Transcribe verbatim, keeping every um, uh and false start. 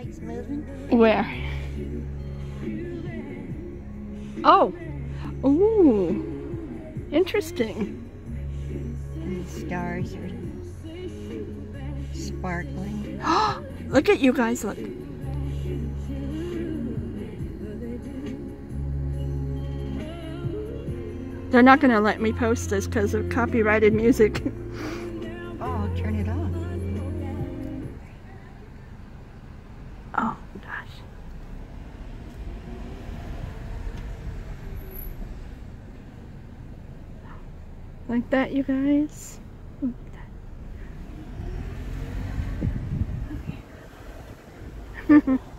lights moving? Where? Oh! Ooh! Interesting. And the stars are sparkling. Look at you guys, look. They're not gonna let me post this because of copyrighted music. Oh, I'll turn it on. Oh, gosh. Like that, you guys. Like that.